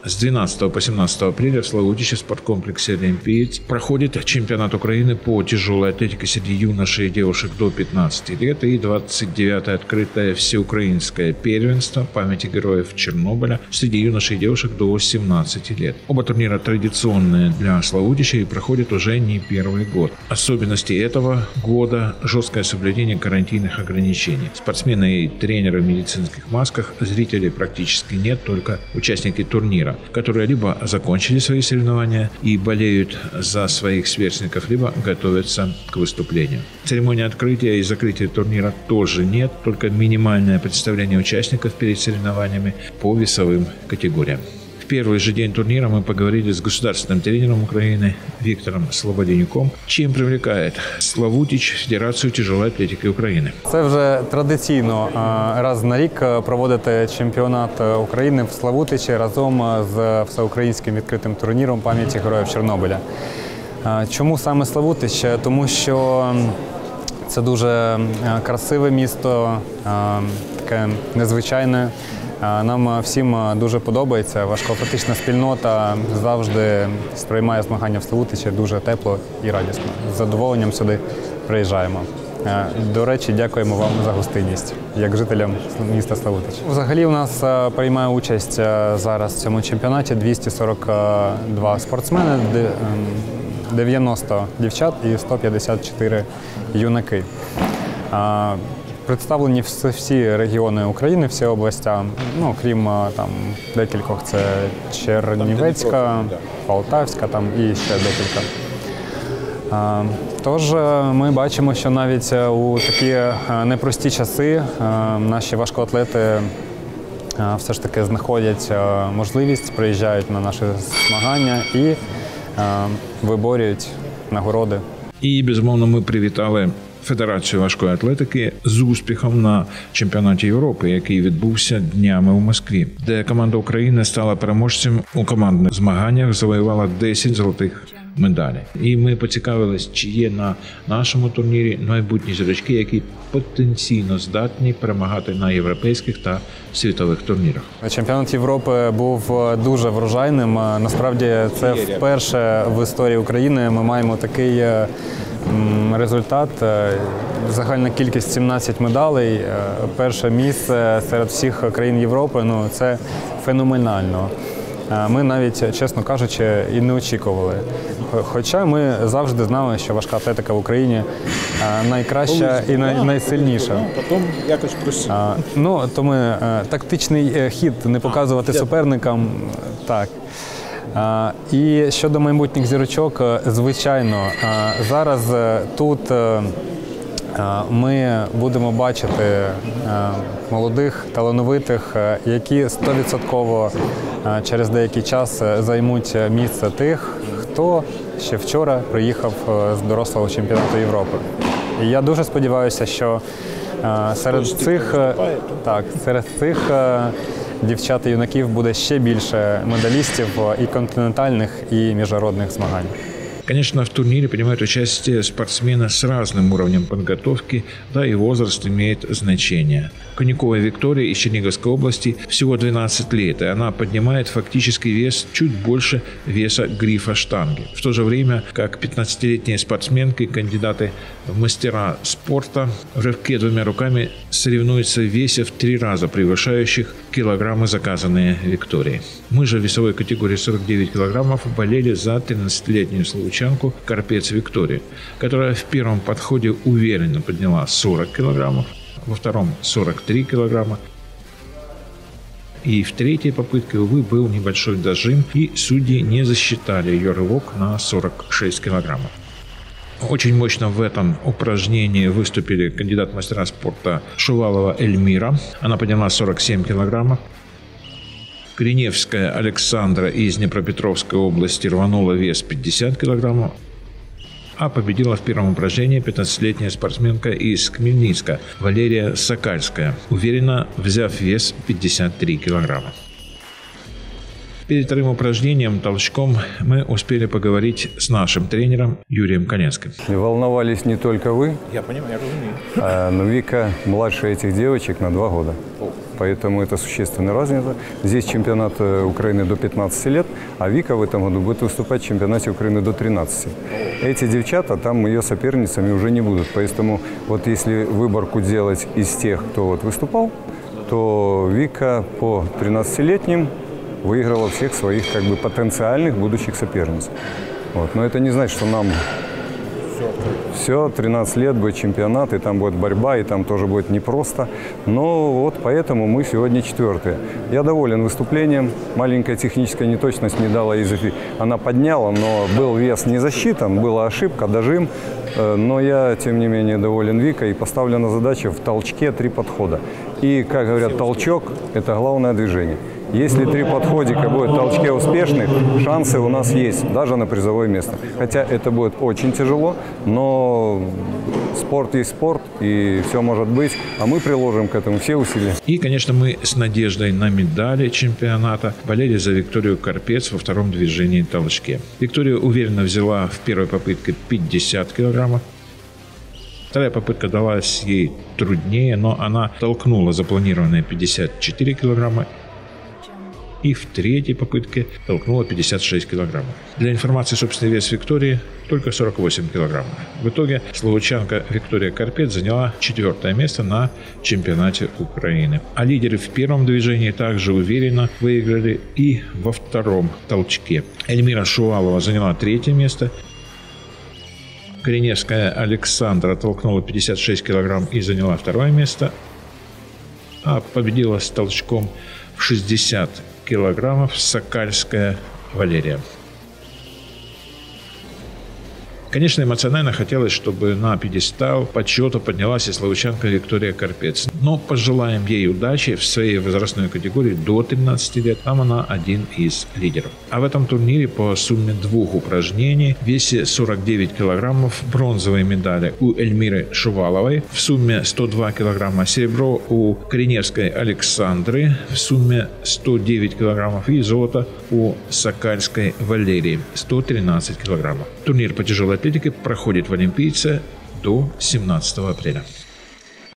С 12 по 17 апреля в Славутиче спорткомплексе «Олимпиец» проходит чемпионат Украины по тяжелой атлетике среди юношей и девушек до 15 лет и 29-е открытое всеукраинское первенство памяти героев Чернобыля среди юношей и девушек до 17 лет. Оба турнира традиционные для Славутича и проходят уже не первый год. Особенности этого года – жесткое соблюдение карантинных ограничений. Спортсмены и тренеры в медицинских масках, зрителей практически нет, только участники турнира, которые либо закончили свои соревнования и болеют за своих сверстников, либо готовятся к выступлению. Церемонии открытия и закрытия турнира тоже нет, только минимальное представление участников перед соревнованиями по весовым категориям. В первый же день турнира мы поговорили с государственным тренером Украины Виктором Слободенюком, чем привлекает Славутич Федерацію тяжелої атлетики України. Це вже традиційно раз на рік проводити чемпіонат України в Славутичі разом з всеукраїнським відкритим турніром пам'яті героїв Чорнобиля. Чому саме Славутич? Тому що це дуже красиве місто, таке незвичайне. Нам всім дуже подобається. Важкоатлетична спільнота завжди сприймає змагання в Славутичі дуже тепло і радісно. З задоволенням сюди приїжджаємо. До речі, дякуємо вам за гостинність, як жителям міста Славутич. Взагалі у нас приймає участь зараз в цьому чемпіонаті 242 спортсмени, 90 дівчат і 154 юнаки. Представлені всі регіони України, всі області, ну, крім там декількох, це Чернівецька, Полтавська там і ще декілька. Тож ми бачимо, що навіть у такі непрості часи наші важкоатлети все ж таки знаходять можливість, приїжджають на наші змагання і виборюють нагороди. І, безумовно, ми привітали Федерацію важкої атлетики з успіхом на чемпіонаті Європи, який відбувся днями у Москві, де команда України стала переможцем у командних змаганнях, завоювала 10 золотих медалей. І ми поцікавились, чи є на нашому турнірі майбутні зірочки, які потенційно здатні перемагати на європейських та світових турнірах. Чемпіонат Європи був дуже врожайним. Насправді це вперше в історії України ми маємо такий результат. Загальна кількість 17 медалей, перше місце серед всіх країн Європи, ну це феноменально. Ми навіть, чесно кажучи, і не очікували. Хоча ми завжди знали, що важка атлетика в Україні найкраща і найсильніша. Потім якось просили. Ну, то ми тактичний хід не показувати суперникам, так. І щодо майбутніх зірочок, звичайно, зараз тут ми будемо бачити молодих, талановитих, які 100% через деякий час займуть місце тих, хто ще вчора приїхав з дорослого чемпіонату Європи. І я дуже сподіваюся, що серед цих дівчат і юнаків буде ще більше медалістів і континентальних, і міжнародних змагань. Конечно, в турнире принимают участие спортсмены с разным уровнем подготовки, да и возраст имеет значение. Конюкова Виктория из Черниговской области всего 12 лет, и она поднимает фактический вес чуть больше веса грифа штанги. В то же время, как 15-летние спортсменки, кандидаты в мастера спорта, в рывке двумя руками соревнуются в весе в 3 раза превышающих килограммы, заказанные Викторией. Мы же в весовой категории 49 килограммов болели за 13-летнюю славутчанку Карпец Викторию, которая в первом подходе уверенно подняла 40 килограммов, во втором 43 килограмма. И в третьей попытке, увы, был небольшой дожим, и судьи не засчитали ее рывок на 46 килограммов. Очень мощно в этом упражнении выступили кандидат в мастера спорта Шувалова Эльмира. Она подняла 47 килограммов. Криневская Александра из Днепропетровской области рванула вес 50 килограммов. А победила в первом упражнении 15-летняя спортсменка из Хмельницка Валерия Сокальская, уверенно взяв вес 53 килограмма. Перед вторым упражнением, толчком, мы успели поговорить с нашим тренером Юрием Коленским. Волновались не только вы. Я понимаю, я разумею. Но Вика младше этих девочек на 2 года. поэтому это существенная разница. Здесь чемпионат Украины до 15 лет, а Вика в этом году будет выступать в чемпионате Украины до 13. Эти девчата там ее соперницами уже не будут, поэтому вот если выборку делать из тех, кто вот выступал, то Вика по 13-летним выиграла всех своих как бы потенциальных будущих соперниц. Вот. Но это не значит, что нам все, 13 лет будет чемпионат, и там будет борьба, и там тоже будет непросто. Но вот поэтому мы сегодня 4-е. Я доволен выступлением. Маленькая техническая неточность не дала ей. Она подняла, но был вес не засчитан, была ошибка, дожим. Но я, тем не менее, доволен Викой. И поставлена задача в толчке 3 подхода. И, как говорят, толчок – это главное движение. Если 3 подходика будет в толчке успешных, шансы у нас есть, даже на призовое место. Хотя это будет очень тяжело, но спорт есть спорт, и все может быть. А мы приложим к этому все усилия. И, конечно, мы с надеждой на медали чемпионата болели за Викторию Карпец во втором движении толчке. Виктория уверенно взяла в первой попытке 50 килограммов. Вторая попытка далась ей труднее, но она толкнула запланированные 54 килограмма. И в третьей попытке толкнула 56 килограммов. Для информации, собственный вес Виктории только 48 килограммов. В итоге словачанка Виктория Карпец заняла 4-е место на чемпионате Украины. А лидеры в первом движении также уверенно выиграли и во втором толчке. Эльмира Шувалова заняла 3-е место. Кореневская Александра толкнула 56 килограмм и заняла 2-е место. А победила с толчком в 60 килограммов Сокальская Валерия. Конечно, эмоционально хотелось, чтобы на пьедестал почета поднялась и словачанка Виктория Карпец. Но пожелаем ей удачи в своей возрастной категории до 13 лет. Там она один из лидеров. А в этом турнире по сумме 2 упражнений в весе 49 килограммов бронзовые медали у Эльмиры Шуваловой, в сумме 102 килограмма серебро у Кореневской Александры, в сумме 109 килограммов и золото у Сокальской Валерии 113 килограммов. Турнир по тяжелой атлетике проходит в Олимпийце до 17 апреля.